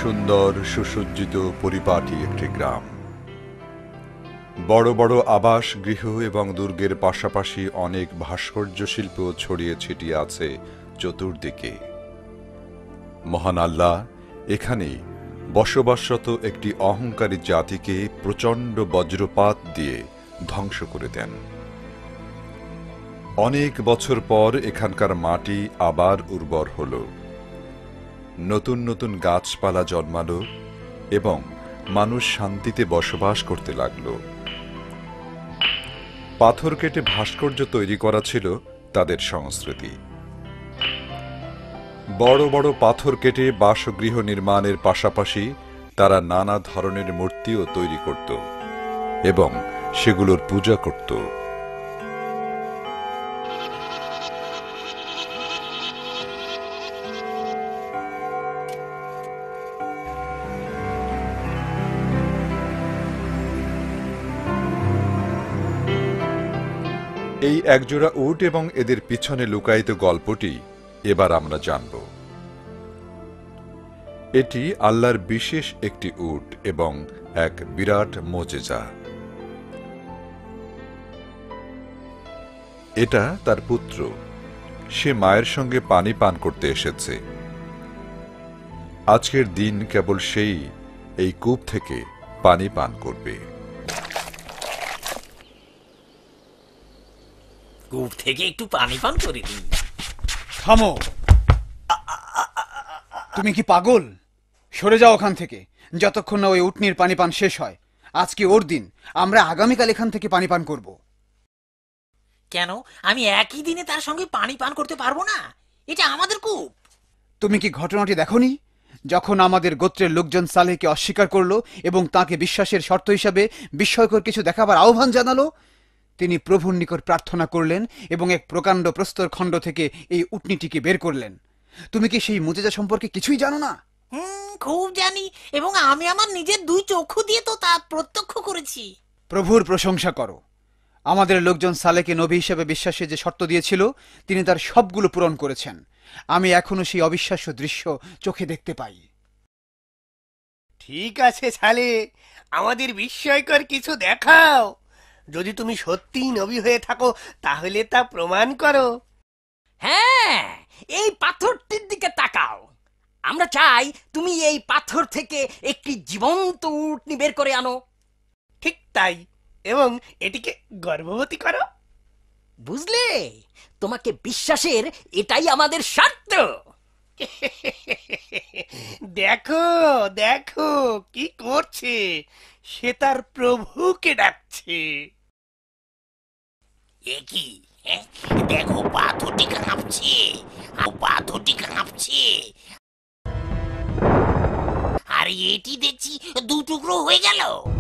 সুন্দর সুসজ্জিত পরিপাটি একটি গ্রাম। বড় বড় আবাস গৃহ এবং দুর্গের পাশাপাশি অনেক ভাস্কর্য শিল্প ছড়িয়ে ছিটিয়ে আছে চতুর্দিকে। মহান আল্লাহ এখানে বসবাসরত একটি অহংকারী জাতিকে প্রচণ্ড বজ্রপাত দিয়ে ধ্বংস করে দেন। অনেক বছর পর এখানকার মাটি আবার উর্বর হল, নতুন নতুন গাছপালা জন্মালো এবং মানুষ শান্তিতে বসবাস করতে লাগল। পাথর কেটে ভাস্কর্য তৈরি করা ছিল তাদের সংস্কৃতি। বড় বড় পাথর কেটে বাসগৃহ নির্মাণের পাশাপাশি তারা নানা ধরনের মূর্তিও তৈরি করত এবং সেগুলোর পূজা করত। এই একজোড়া উট এবং এদের পিছনে লুকায়িত গল্পটি এবার আমরা জানব। এটি আল্লাহর বিশেষ একটি উট এবং এক বিরাট মোজেজা। এটা তার পুত্র, সে মায়ের সঙ্গে পানি পান করতে এসেছে। আজকের দিন কেবল সেই এই কূপ থেকে পানি পান করবে। কূপ থেকে একটু পানি পান করে দিন। থামো, তুমি কি পাগল? সরে যাও ওখান থেকে, যতক্ষণ না ওই উটনির পানি পান শেষ হয়। আজকে ওর দিন, আমরা আগামীকাল এখান থেকে পানি পান করব। কেন আমি একই দিনে তার সঙ্গে পানি পান করতে পারবো না? এটা আমাদের কূপ। তুমি কি ঘটনাটি দেখোনি? যখন আমাদের গোত্রের লোকজন সালেহকে অস্বীকার করলো এবং তাকে বিশ্বাসের শর্ত হিসাবে বিস্ময়কর কিছু দেখাবার আহ্বান জানালো, তিনি প্রভুর নিকট প্রার্থনা করলেন এবং এক প্রকাণ্ড প্রস্তর খণ্ড থেকে এই উটনিটিকে বের করলেন। তুমি কি সেই মুজেজা সম্পর্কে কিছুই জানো না? খুব জানি, এবং আমি আমার নিজের দুই চক্ষু দিয়ে তো তা প্রত্যক্ষ করেছি। প্রভুর প্রশংসা করো। আমাদের লোকজন সালেহকে নবী হিসেবে বিশ্বাসে যে শর্ত দিয়েছিল, তিনি তার সবগুলো পূরণ করেছেন। আমি এখনো সেই অবিশ্বাস্য দৃশ্য চোখে দেখতে পাই। ঠিক আছে সালে, আমাদের বিস্ময়কর কিছু দেখাও। যদি তুমি সত্যিই নবী হয়ে থাকো তাহলে তা প্রমাণ করো। হ্যাঁ, এই পাথরটির দিকে তাকাও। আমরা চাই তুমি এই পাথর থেকে একটি জীবন্ত উটনি বের করে আনো। ঠিক তাই, এবং এটিকে গর্ভবতী করো। বুঝলে, তোমাকে বিশ্বাসের এটাই আমাদের শর্ত। দেখো দেখো কি করছে, সে তার প্রভুকে ডাকছে। একই দেখো, পাথরটি কাঁপছে, পাথরটি কাঁপছে। আর এটি দেখছি দু টুকরো হয়ে গেল।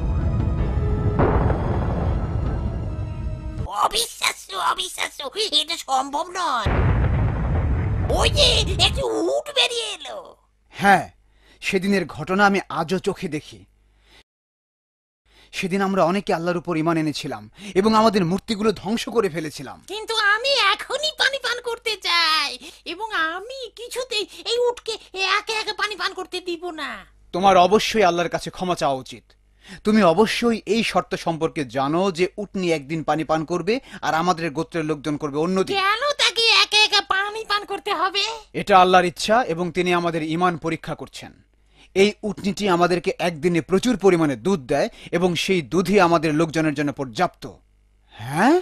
অবিশ্বাস্য, অবিশ্বাস্য, এটা সম্ভব নয়। ওই যে একটি উট বেরিয়ে এলো। হ্যাঁ, সেদিনের ঘটনা আমি আজও চোখে দেখি। সেদিন আমরা অনেকে আল্লাহর উপর ঈমান এনেছিলাম এবং আমাদের মূর্তিগুলো ধ্বংস করে ফেলেছিলাম। কিন্তু আমি এখনই পানি পান করতে চাই, এবং আমি কিছুতেই এই উটকে একে একে পানি পান করতে দিব না। তোমার অবশ্যই আল্লাহর কাছে ক্ষমা চাওয়া উচিত। তুমি অবশ্যই এই শর্ত সম্পর্কে জানো যে উটনি একদিন পানি পান করবে আর আমাদের গোত্রের লোকজন করবে অন্যদিন। কেন তাকে একে একে পানি পান করতে হবে? এটা আল্লাহর ইচ্ছা এবং তিনি আমাদের ঈমান পরীক্ষা করছেন। এই উটনিটি আমাদেরকে একদিনে প্রচুর পরিমাণে দুধ দেয় এবং সেই দুধই আমাদের লোকজনের জন্য পর্যাপ্ত। হ্যাঁ,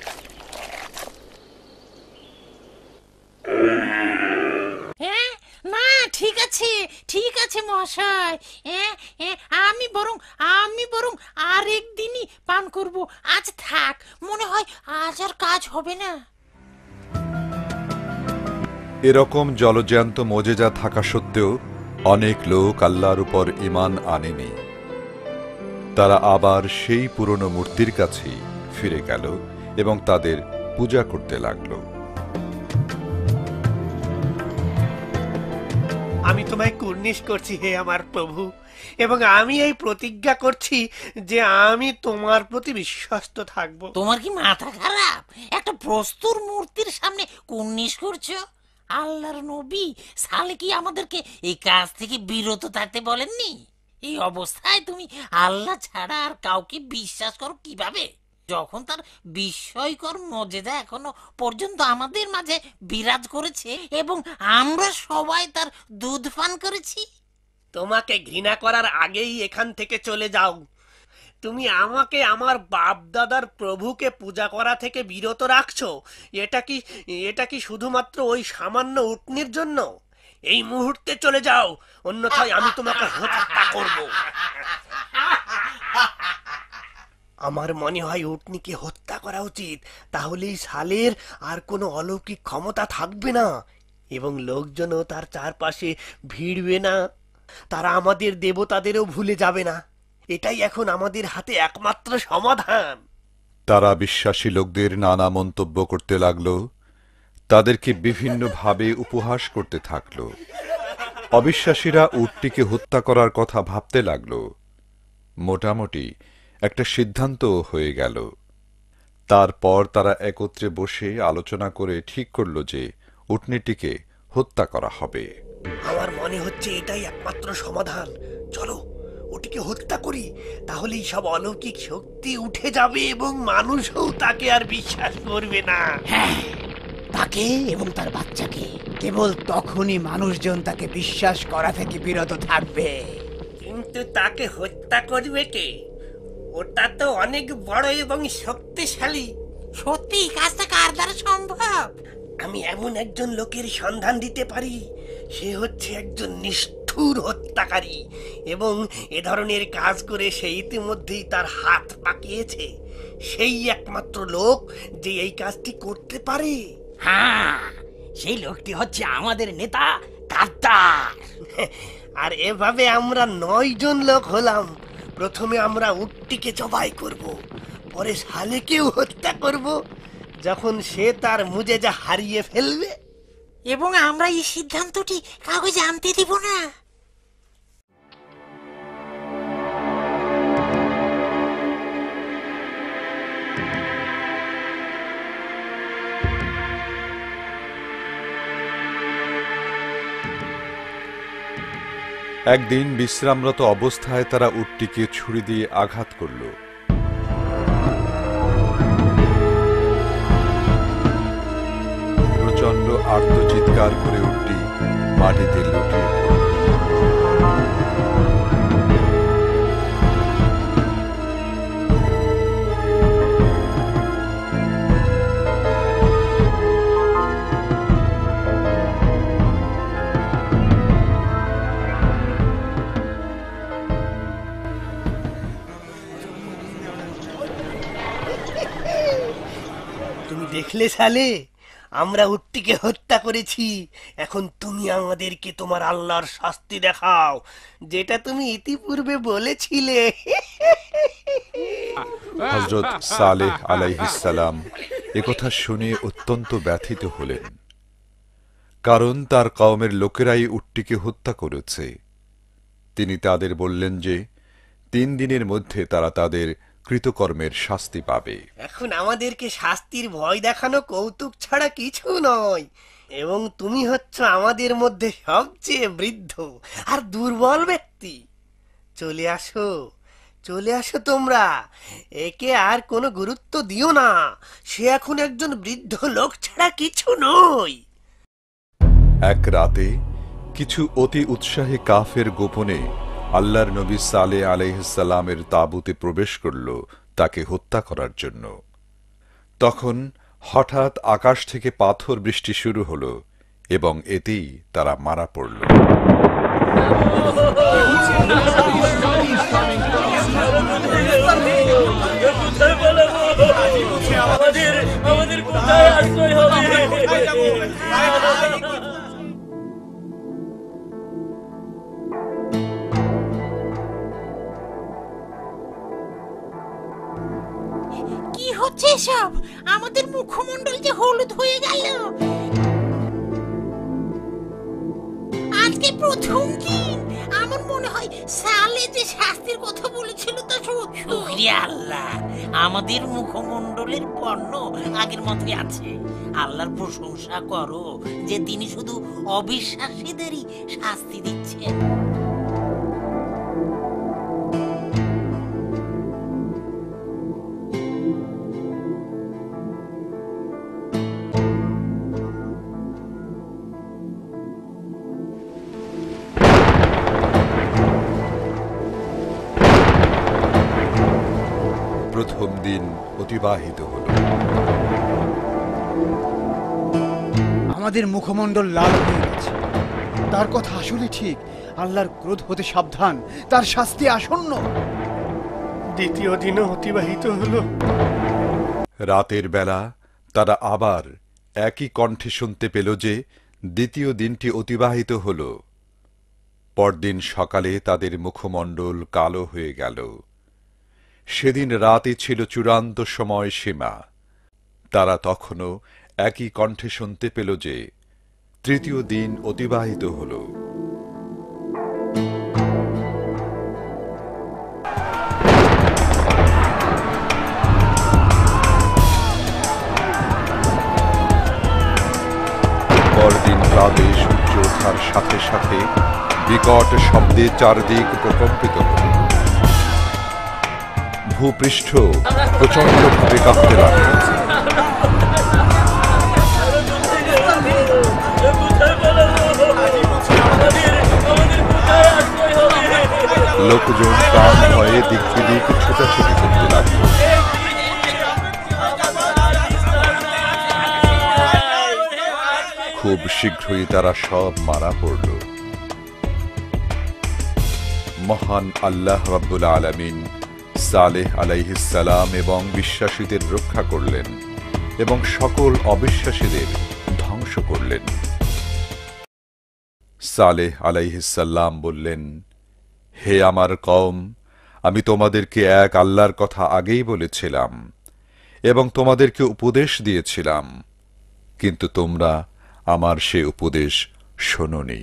হ্যাঁ, না, ঠিক আছে, ঠিক আছে মহাশয়। আমি বরং আরেকদিনই পান করব। আজ থাক, মনে হয় আজ আর কাজ হবে না। এরকম জলজ্যান্ত মোজেজা থাকা সত্ত্বেও অনেক লোক আল্লাহর উপর ঈমান আনেনি। তারা আবার সেই পুরনো মূর্তির কাছেই ফিরে গেল এবং তাদের পূজা করতে লাগলো। আমি তোমায় কুর্নিশ করছি হে আমার প্রভু, এবং আমি এই প্রতিজ্ঞা করছি যে আমি তোমার প্রতি বিশ্বস্ত থাকব। তোমার কি মাথা খারাপ? একটা প্রস্তুর মূর্তির সামনে কুর্নিশ করছো? আল্লাহর নবী সালে কি আমাদেরকে এই কাজ থেকে বিরত থাকতে বলেননি? এই অবস্থায় তুমি আল্লাহ ছাড়া আর কাউকে বিশ্বাস করো কিভাবে, যখন তার বিস্ময়কর মর্যাদা এখনো পর্যন্ত আমাদের মাঝে বিরাজ করেছে এবং আমরা সবাই তার দুধ পান করেছি? তোমাকে ঘৃণা করার আগেই এখান থেকে চলে যাও। তুমি আমাকে আমার বাপ দাদার প্রভুকে পূজা করা থেকে বিরত রাখছো। এটা কি শুধুমাত্র ওই সামান্য উটনির জন্য? এই মুহূর্তে চলে যাও, অন্যথায় আমি তোমাকে হত্যা করব। আমার মনে হয় উটনিকে হত্যা করা উচিত, তাহলেই সালের আর কোনো অলৌকিক ক্ষমতা থাকবে না এবং লোকজনও তার চারপাশে ভিড়বে না। তারা আমাদের দেবতাদেরও ভুলে যাবে না। এটাই এখন আমাদের হাতে একমাত্র সমাধান। তারা বিশ্বাসী লোকদের নানা মন্তব্য করতে লাগল, তাদেরকে বিভিন্নভাবে উপহাস করতে থাকল। অবিশ্বাসীরা উটটিকে হত্যা করার কথা ভাবতে লাগল। মোটামুটি একটা সিদ্ধান্ত হয়ে গেল। তারপর তারা একত্রে বসে আলোচনা করে ঠিক করল যে উটনিটিকে হত্যা করা হবে। আমার মনে হচ্ছে এটাই একমাত্র সমাধান। চলো ওটিকে হত্যা করি, তাহলেই সব অলৌকিক শক্তি উঠে যাবে এবং মানুষও তাকে আর বিশ্বাস করবে না। তাকে এবং তার বাচ্চাকে কেবল তখনই মানুষজন তাকে বিশ্বাস করা থেকে বিরত থাকবে। কিন্তু তাকে হত্যা করবে কে? ওটা তো অনেক বড় এবং শক্তিশালী। সত্যি কাজটা কার দ্বারা সম্ভব? আমি এমন একজন লোকের সন্ধান দিতে পারি। সে হচ্ছে একজন নিষ্ঠুর হত্যাকারী এবং এ ধরনের কাজ করে সে ইতিমধ্যেই তার হাত পাকিয়েছে। সেই একমাত্র লোক যে এই কাজটি করতে পারে। হ্যাঁ, সেই লোকটি হচ্ছে আমাদের নেতা গাদ্দার। আর এভাবে আমরা 9 জন লোক হলাম। প্রথমে আমরা উটটিকে জবাই করব, পরে সালেকেও হত্যা করব যখন সে তার মুজেজা হারিয়ে ফেলবে। এবং আমরা এই সিদ্ধান্তটি কাউকে জানতে দিব না। একদিন বিশ্রামরত অবস্থায় তারা উটটিকে ছুরি দিয়ে আঘাত করল। প্রচণ্ড আর্তচিৎকার করে উটটি মাটিতে লুটিয়ে পড়ল। তুমি দেখলে সালে, আমরা উটটিকে হত্যা করেছি। এখন তুমি আমাদেরকে তোমার আল্লাহর শাস্তি দেখাও, যেটা তুমি ইতিপূর্বে বলেছিলে। হযরত সালেহ আলাইহিস সালাম একথা শুনে অত্যন্ত ব্যথিত হলেন, কারণ তার কওমের লোকেরাই উটটিকে হত্যা করেছে। তিনি তাদের বললেন যে 3 দিনের মধ্যে তারা তাদের কৃতকর্মের শাস্তি পাবে। এখন আমাদেরকে শাস্তির ভয় দেখানো কৌতুক ছাড়া কিছু নয়, এবং তুমি হচ্ছ আমাদের মধ্যে সবচেয়ে বৃদ্ধ আর দুর্বল ব্যক্তি। চলে আসো, চলে আসো তোমরা। একে আর কোনো গুরুত্ব দিও না। সে এখন একজন বৃদ্ধ লোক ছাড়া কিছু নয়। এক রাতে কিছু অতি উৎসাহী কাফের গোপনে আল্লাহর নবী সালেহ আলাইহিস সালামের তাঁবুতে প্রবেশ করল তাকে হত্যা করার জন্য। তখন হঠাৎ আকাশ থেকে পাথর বৃষ্টি শুরু হলো এবং এতেই তারা মারা পড়ল। আমাদের কোথায় আশ্রয় হবে? কি হচ্ছে এসব? আমাদের মুখমণ্ডল যে হলুদ হয়ে গেল। আজকে প্রথম দিন আমার মনে হয় সালে যে শাস্তির কথা বলেছিল তা সত্য। শুকরিয়া আল্লাহ, আমাদের মুখমণ্ডলের পণ্য আগের মতোই আছে। আল্লাহর প্রশংসা করো যে তিনি শুধু অবিশ্বাসীদেরই শাস্তি দিচ্ছেন। প্রথম দিন অতিবাহিত হল। আমাদের মুখমণ্ডল লাল হয়ে গেছে। তার কথা আসলে ঠিক। আল্লাহর ক্রোধ হতে সাবধান, তার শাস্তি আসন্ন। দ্বিতীয় দিনও অতিবাহিত হলো। রাতের বেলা তারা আবার একই কণ্ঠে শুনতে পেল যে দ্বিতীয় দিনটি অতিবাহিত হল। পরদিন সকালে তাদের মুখমণ্ডল কালো হয়ে গেল। সেদিন রাতে ছিল চূড়ান্ত সময়সীমা। তারা তখনও একই কণ্ঠে শুনতে পেল যে তৃতীয় দিন অতিবাহিত হল। পরদিন প্রাতে সূর্য ওঠার সাথে সাথে বিকট শব্দে চারদিক প্রকম্পিত হল। ভূপৃষ্ঠ প্রচণ্ডভাবে কাঁপতে লাগল। লোকজন প্রাণ ভয়ে দিক বিদিক ছোটাছুটি করতে লাগল। খুব শীঘ্রই তারা সব মারা পড়ল। মহান আল্লাহ রাব্বুল আলামিন সালেহ আলাইহিস সালাম এবং বিশ্বাসীদের রক্ষা করলেন এবং সকল অবিশ্বাসীদের ধ্বংস করলেন। সালেহ আলাইহিস সালাম বললেন, হে আমার কওম, আমি তোমাদেরকে এক আল্লাহর কথা আগেই বলেছিলাম এবং তোমাদেরকে উপদেশ দিয়েছিলাম, কিন্তু তোমরা আমার সে উপদেশ শোনোনি।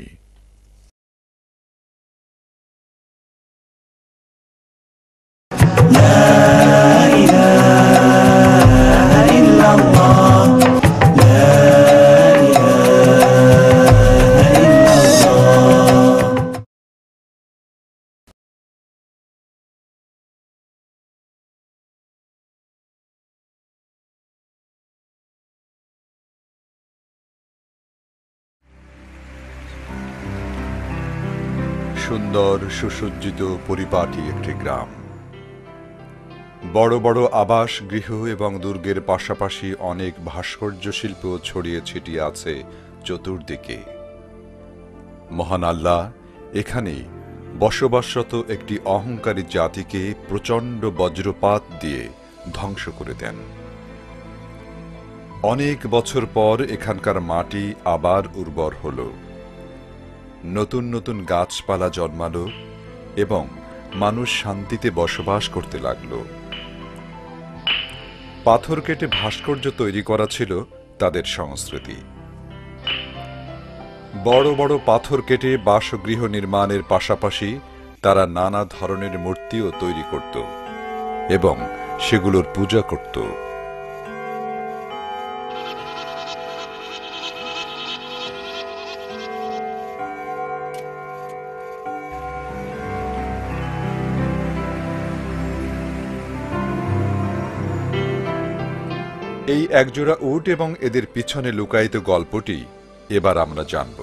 সুন্দর সুসজ্জিত পরিপাটি একটি গ্রাম। বড় বড় আবাস গৃহ এবং দুর্গের পাশাপাশি অনেক ভাস্কর্য শিল্প ছড়িয়ে ছিটিয়ে আছে চতুর্দিকে। মহান আল্লাহ এখানে বসবাসরত একটি অহংকারী জাতিকে প্রচণ্ড বজ্রপাত দিয়ে ধ্বংস করে দেন। অনেক বছর পর এখানকার মাটি আবার উর্বর হল। নতুন নতুন গাছপালা জন্মালো এবং মানুষ শান্তিতে বসবাস করতে লাগল। পাথর কেটে ভাস্কর্য তৈরি করা ছিল তাদের সংস্কৃতি। বড় বড় পাথর কেটে বাসগৃহ নির্মাণের পাশাপাশি তারা নানা ধরনের মূর্তিও তৈরি করত এবং সেগুলোর পূজা করত। এই একজোড়া উট এবং এদের পিছনে লুকায়িত গল্পটি এবার আমরা জানব।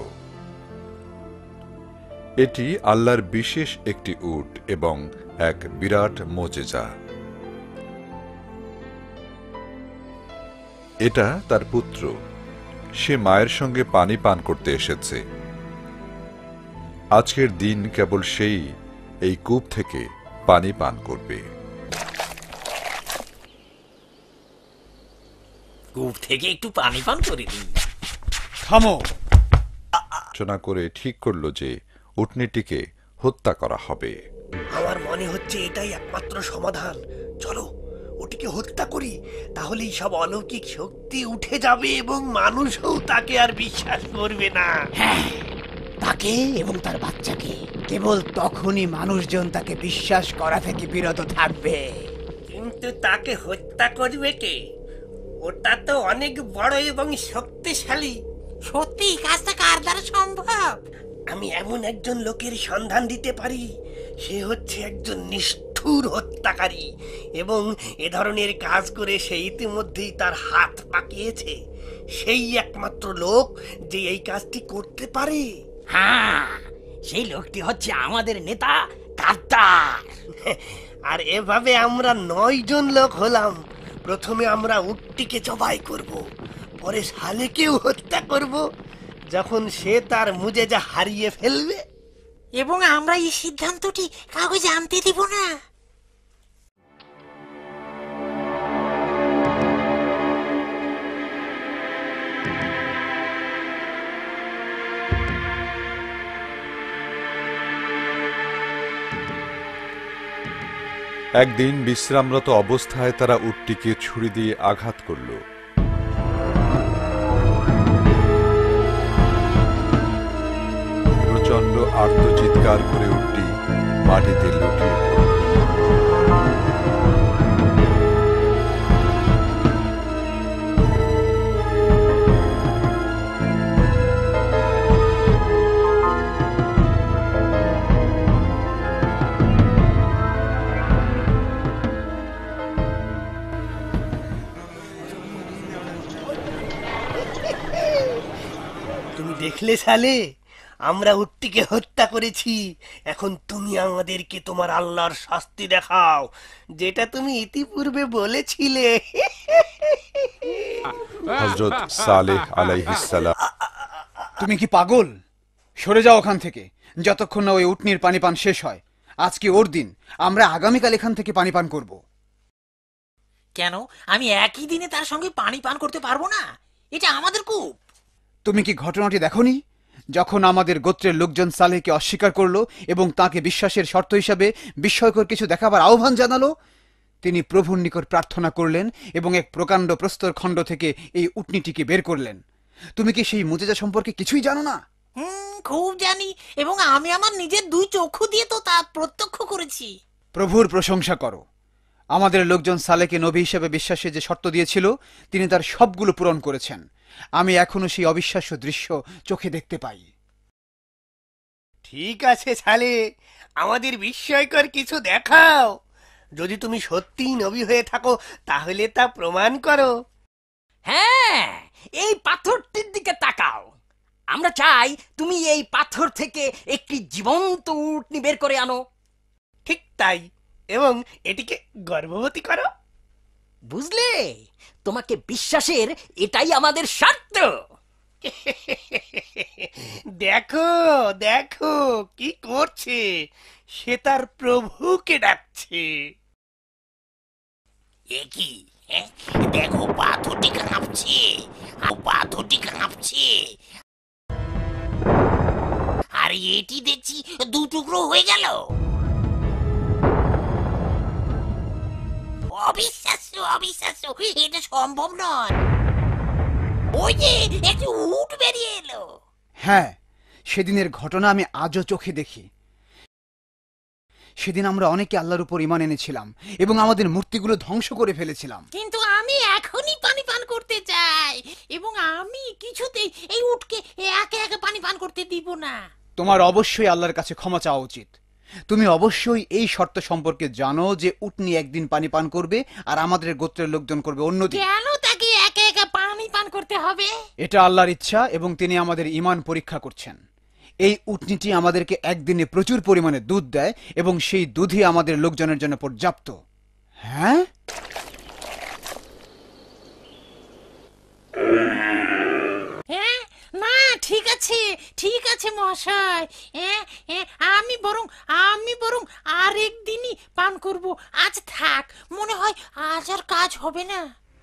এটি আল্লাহর বিশেষ একটি উট এবং এক বিরাট মোজেজা। এটা তার পুত্র। সে মায়ের সঙ্গে পানি পান করতে এসেছে। আজকের দিন কেবল সেই এই কূপ থেকে পানি পান করবে। কূপ থেকে একটু পানি পান করে দিন। থামো। আলোচনা করে ঠিক করল যে উটনিটিকে হত্যা করা হবে। আমার মনে হচ্ছে এটাই একমাত্র সমাধান। চলো ওটিকে হত্যা করি, তাহলেই সব অলৌকিক শক্তি উঠে যাবে এবং মানুষও তাকে আর বিশ্বাস করবে না। হ্যাঁ, তাকে এবং তার বাচ্চাকে। কেবল তখনই মানুষজন তাকে বিশ্বাস করা থেকে বিরত থাকবে। কিন্তু তাকে হত্যা করবে কে? ওটা তো অনেক বড় এবং শক্তিশালী। সত্যি কাজটা কার দ্বারা সম্ভব? আমি এমন একজন লোকের সন্ধান দিতে পারি। সে হচ্ছে একজন নিষ্ঠুর হত্যাকারী এবং এ ধরনের কাজ করে সে ইতিমধ্যেই তার হাত পাকিয়েছে। সেই একমাত্র লোক যে এই কাজটি করতে পারে। হ্যাঁ, সেই লোকটি হচ্ছে আমাদের নেতা গাদ্দার। আর এভাবে আমরা 9 জন লোক হলাম। প্রথমে আমরা উটটিকে জবাই করব, পরে শালেকেও হত্যা করব যখন সে তার মুজেজা হারিয়ে ফেলবে। এবং আমরা এই সিদ্ধান্তটি কাউকে জানতে দিব না। একদিন বিশ্রামরত অবস্থায় তারা উটটিকে ছুরি দিয়ে আঘাত করল। প্রচণ্ড আর্তচিৎকার করে উটটি মাটিতে লুটিয়ে পড়ল। তুমি দেখলে সালে, আমরা উটটিকে হত্যা করেছি। এখন তুমি আমাদেরকে তোমার আল্লাহর শাস্তি দেখাও, যেটা তুমি ইতিপূর্বে বলেছিলে। হযরত সালেহ আলাইহিস সালাম তুমি কি পাগল? সরে যাও ওখান থেকে, যতক্ষণ না ওই উটনির পানি পান শেষ হয়। আজকে ওর দিন, আমরা আগামীকাল এখান থেকে পানি পান করব। কেন আমি একই দিনে তার সঙ্গে পানি পান করতে পারবো না? এটা আমাদের কূপ। তুমি কি ঘটনাটি দেখোনি? যখন আমাদের গোত্রের লোকজন সালেহকে অস্বীকার করলো এবং তাকে বিশ্বাসের শর্ত হিসাবে বিস্ময়কর কিছু দেখাবার আহ্বান জানালো, তিনি প্রভুর নিকট প্রার্থনা করলেন এবং এক প্রকাণ্ড প্রস্তর খণ্ড থেকে এই উটনিটিকে বের করলেন। তুমি কি সেই মুজেজা সম্পর্কে কিছুই জানো না? খুব জানি, এবং আমি আমার নিজের 2 চক্ষু দিয়ে তো তা প্রত্যক্ষ করেছি। প্রভুর প্রশংসা করো। আমাদের লোকজন সালেহকে নবী হিসেবে বিশ্বাসের যে শর্ত দিয়েছিল, তিনি তার সবগুলো পূরণ করেছেন। আমি এখনো সেই অবিশ্বাস্য দৃশ্য চোখে দেখতে পাই। ঠিক আছে সালে, আমাদের বিস্ময়কর কিছু দেখাও। যদি তুমি সত্যিই নবী হয়ে থাকো তাহলে তা প্রমাণ করো। হ্যাঁ, এই পাথরটির দিকে তাকাও। আমরা চাই তুমি এই পাথর থেকে একটি জীবন্ত উটনি বের করে আনো। ঠিক তাই, এবং এটিকে গর্ভবতী করো। বুঝলে, তোমাকে বিশ্বাসের এটাই আমাদের শর্ত। দেখো দেখো কি করছে, সে তার প্রভুকে ডাকছে। এ কি? দেখো পাথরটি কাঁপছে, পাথরটি কাঁপছে। আর এটি দেখছি 2 টুকরো হয়ে গেল। অবিশ্বাস্য, অবিশ্বাস্য, এটা সম্ভব নয়। ওই যে একটি উট বেরিয়ে এলো। হ্যাঁ, সেদিনের ঘটনা আমি আজও চোখে দেখি। সেদিন আমরা অনেকে আল্লাহর উপর ঈমান এনেছিলাম এবং আমাদের মূর্তিগুলো ধ্বংস করে ফেলেছিলাম। কিন্তু আমি এখনই পানি পান করতে চাই, এবং আমি কিছুতেই এই উটকে একে একে পানি পান করতে দিব না। তোমার অবশ্যই আল্লাহর কাছে ক্ষমা চাওয়া উচিত। তুমি অবশ্যই এই শর্ত সম্পর্কে জানো যে উটনি একদিন পানি পান করবে আর আমাদের গোত্রের লোকজন করবে অন্যদিন। কেন তাকে একে একে পানি পান করতে হবে? এটা আল্লাহর ইচ্ছা এবং তিনি আমাদের ঈমান পরীক্ষা করছেন। এই উটনিটি আমাদেরকে একদিনে প্রচুর পরিমাণে দুধ দেয় এবং সেই দুধই আমাদের লোকজনের জন্য পর্যাপ্ত। হ্যাঁ, হ্যাঁ, না, ঠিক আছে, ঠিক আছে মহাশয়। আমি বরং আরেক দিনই পান করব। আজ থাক, মনে হয় আজ আর কাজ হবে না।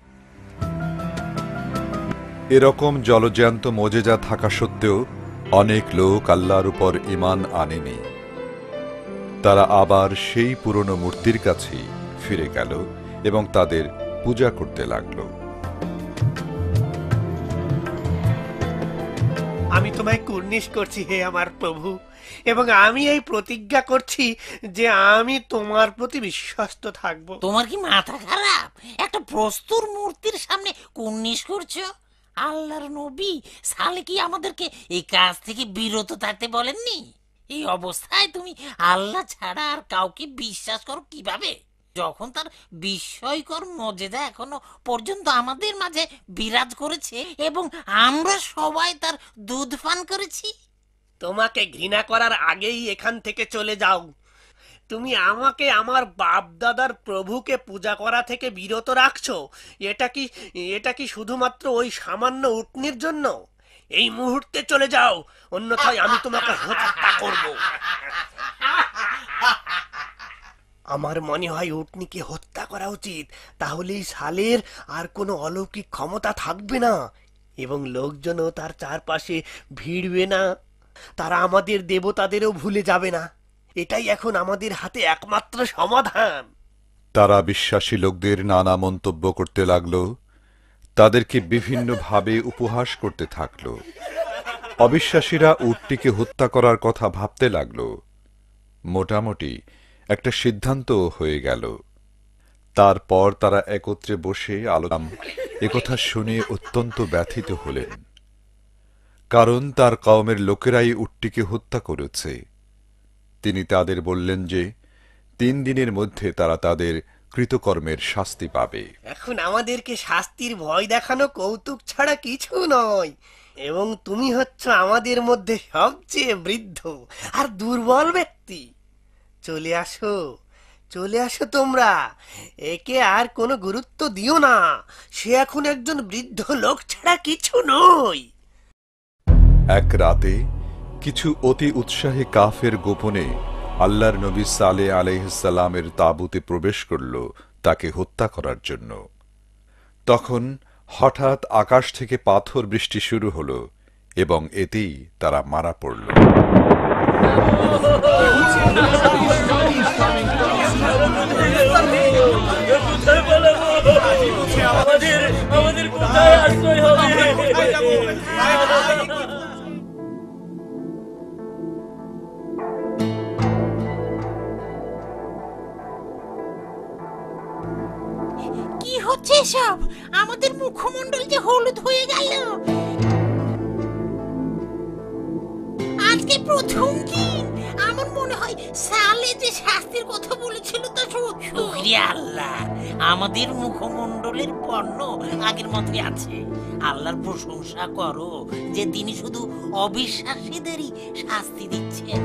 এরকম জলজ্যান্ত মোজেজা থাকা সত্ত্বেও অনেক লোক আল্লাহর উপর ঈমান আনেনি। তারা আবার সেই পুরনো মূর্তির কাছেই ফিরে গেল এবং তাদের পূজা করতে লাগলো। আমি তোমায় কুর্নিশ করছি হে আমার প্রভু, এবং আমি এই প্রতিজ্ঞা করছি যে আমি তোমার প্রতি বিশ্বস্ত থাকব। তোমার কি মাথা খারাপ? একটা প্রস্তুর মূর্তির সামনে কুর্নিশ করছো? আল্লাহর নবী সালে কি আমাদেরকে এই কাজ থেকে বিরত থাকতে বলেননি? এই অবস্থায় তুমি আল্লাহ ছাড়া আর কাউকে বিশ্বাস করো কিভাবে, যখন তার বিস্ময়কর মর্যাদা এখনো পর্যন্ত আমাদের মাঝে বিরাজ করেছে এবং আমরা সবাই তার দুধ পান করেছি? তোমাকে ঘৃণা করার আগেই এখান থেকে চলে যাও। তুমি আমাকে আমার বাপ দাদার প্রভুকে পূজা করা থেকে বিরত রাখছো। এটা কি শুধুমাত্র ওই সামান্য উটনির জন্য? এই মুহূর্তে চলে যাও, অন্যথায় আমি তোমাকে হত্যা করব। আমার মনে হয় উটনিকে হত্যা করা উচিত, তাহলেই সালের আর কোনো অলৌকিক ক্ষমতা থাকবে না এবং লোকজনও তার চারপাশে ভিড়বে না। তারা আমাদের দেবতাদেরও ভুলে যাবে না। এটাই এখন আমাদের হাতে একমাত্র সমাধান। তারা বিশ্বাসী লোকদের নানা মন্তব্য করতে লাগল, তাদেরকে বিভিন্নভাবে উপহাস করতে থাকল। অবিশ্বাসীরা উটটিকে হত্যা করার কথা ভাবতে লাগল। মোটামুটি একটা সিদ্ধান্ত হয়ে গেল। তারপর তারা একত্রে বসে একথা শুনে অত্যন্ত ব্যথিত হলেন, কারণ তার কওমের লোকেরাই উটটিকে হত্যা করেছে। তিনি তাদের বললেন যে 3 দিনের মধ্যে তারা তাদের কৃতকর্মের শাস্তি পাবে। এখন আমাদেরকে শাস্তির ভয় দেখানো কৌতুক ছাড়া কিছু নয়, এবং তুমি হচ্ছ আমাদের মধ্যে সবচেয়ে বৃদ্ধ আর দুর্বল ব্যক্তি। চলে আসো, চলে আসো তোমরা। একে আর কোনো গুরুত্ব দিও না, সে এখন একজন বৃদ্ধ লোক ছাড়া কিছু নয়। এক রাতে কিছু অতি উৎসাহী কাফের গোপনে আল্লাহর নবী সালেহ আলাইহিস সালামের তাঁবুতে প্রবেশ করল তাকে হত্যা করার জন্য। তখন হঠাৎ আকাশ থেকে পাথর বৃষ্টি শুরু হলো এবং এতেই তারা মারা পড়ল। আমাদের কোথায় আশ্রয় হবে? কি হচ্ছে এসব? আমাদের মুখমণ্ডল যে হলুদ হয়ে গেল। আজকে প্রথম দিন আমার মনে হয় সালে যে শাস্তির কথা বলেছিল তা সত্য। শুকরিয়া আল্লাহ, আমাদের মুখমণ্ডলের পণ্য আগের মতোই আছে। আল্লাহর প্রশংসা করো যে তিনি শুধু অবিশ্বাসীদেরই শাস্তি দিচ্ছেন।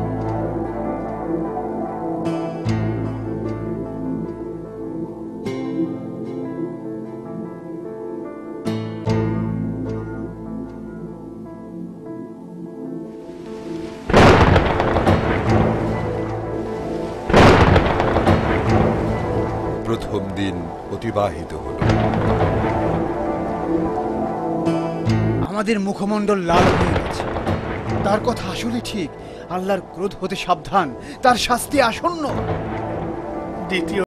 প্রথম দিন অতিবাহিত হল। আমাদের মুখমণ্ডল লাল হয়ে গেছে। তার কথা আসলে ঠিক। আল্লাহর ক্রোধ হতে সাবধান, তার শাস্তি আসন্ন। দ্বিতীয়